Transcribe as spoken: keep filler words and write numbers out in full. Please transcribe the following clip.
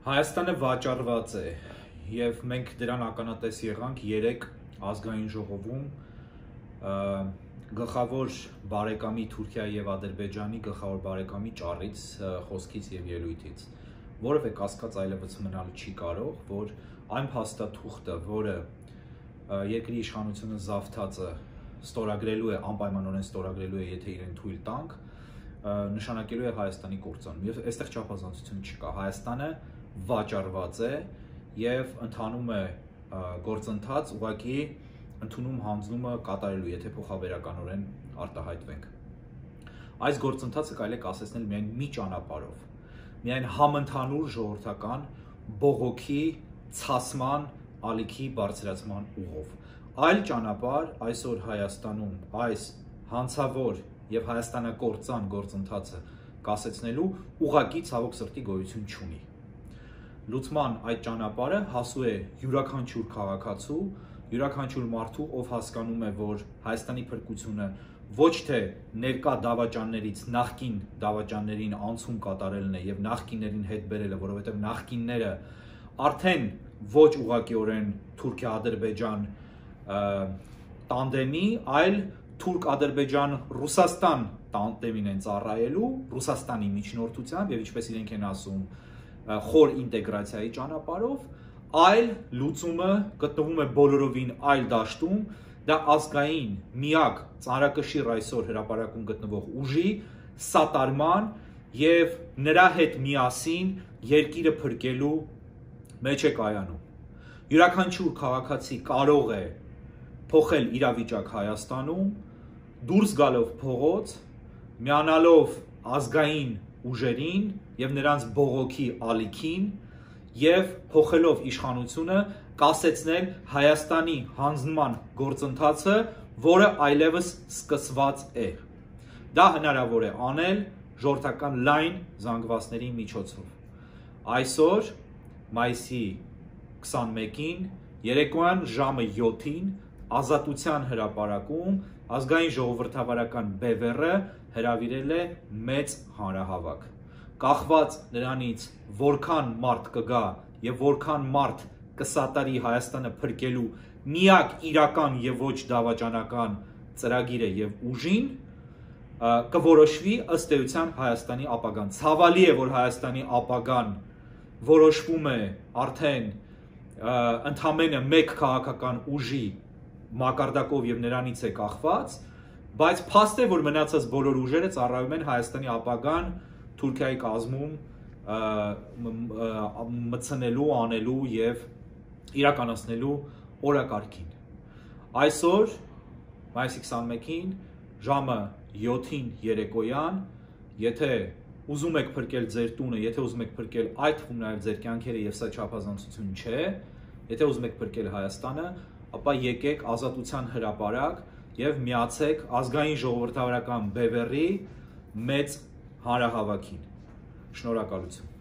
Հայաստանը վաճառված է եւ մենք դրան ականատես եղանք երեք ազգային ժողովում գլխավոր բարեկամի Թուրքիայի եւ Ադրբեջանի գլխավոր բարեկամի ճառից, խոսքից եւ ելույթից, որովե կասկած այլևս մնալ չի կարող, որ այն փաստաթուղթը, որը երկրի իշխանությունը զավթածը ստորագրելու է, անպայմանորեն ստորագրելու է, եթե իրեն թույլ տանք, նշանակելու է Հայաստանի կործանում։ Եվ այստեղ չափազանցություն չկա։ Հայաստանը վաճառված է եւ ընթանում է գործընթաց, ուղղակի ընդունում հանձնումը կատարելու, եթե փոխաբերականորեն արտահայտվենք։ Այս գործընթացը կարելի է կասեցնել միայն մի ճանապարհով, միայն համընդհանուր ժողովրդական բողոքի, ցասման, ալիքի բարձրացման ուղով։ Այլ ճանապարհ այսօր Հայաստանում այս հանցավոր եւ հայաստանակործան գործընթացը կասեցնելու ուղղակի ցավոք սրտի գոյություն չունի։ Լուծման այդ ճանապարհը հասու է յուրաքանչյուր քաղաքացու, յուրաքանչյուր մարդու, ով հասկանում է, որ Հայաստանի փրկությունը ոչ թե ներկա դավաճաններից նախկին դավաճաններին անցում կատարելն է եւ նախկիններին հետ բերելը, որովհետեւ նախկինները արդեն ոչ ուղղակիորեն Թուրքիա-Ադրբեջան տանդեմի, այլ Թուրք-Ադրբեջան-Ռուսաստան տանդեմին են ծառայելու, Ռուսաստանի միջնորդությամբ եւ ինչպես իրենք են ասում, խոր ինտեգրացիայի ճանապարհով, այլ լուծումը գտնվում է բոլորովին այլ դաշտում, դա ազգային միակ ծանրակշիռ այսօր հրապարակում գտնվող ուժի սատարման եւ նրա հետ միասին երկիրը փրկելու մեջ է կայանում։ Յուրաքանչյուր քաղաքացի կարող է փոխել իրավիճակ Հայաստանում, դուրս գալով փողոց, միանալով ազգային ուժերին եւ նրանց բողոքի ալիքին եւ փոխելով իշխանությունը կասեցնել Հայաստանի հանձնման գործընթացը, որը այլևս սկսված է։ Դա հնարավոր է անել ժողովրդական լայն զանգվածների միջոցով։ Այսօր մայիսի քսանմեկին երեկոյան ժամը յոթին Ազատության հրապարակում ազգային ժողովրդավարական բևեռը հրավիրել է մեծ հանրահավաք։ Կախված նրանից որքան մարդ կգա եւ որքան մարդ կսատարի Հայաստանը փրկելու միակ իրական եւ ոչ դավաճանական ծրագիրը եւ ուժին, կորոշվի ըստ էության Հայաստանի ապագան։ Ցավալի է, որ Հայաստանի ապագան որոշվում է արդեն ընդամենը մեկ քաղաքական ուժի մակարդակով եւ նրանից է կախված, բայց փաստ է, որ մնացած բոլոր ուժերը ծառայում են Հայաստանի ապագան Թուրքիայի կազմում մտցնելու, անելու եւ իրականացնելու օրակարգին։ Այսօր մայիսի քսանմեկին ժամը յոթին երեկոյան, եթե ուզում եք փրկել ձեր տունը, եթե ուզում եք փրկել այդ թվում նաեւ ձեր կյանքերը եւ սա չափազանցություն չէ, եթե ուզում եք փրկել Հայաստանը, ապա եկեք Ազատության հրապարակ եւ միացեք ազգային ժողովրդավարական բևեռի մեծ հանրահավաքին։ Շնորհակալություն։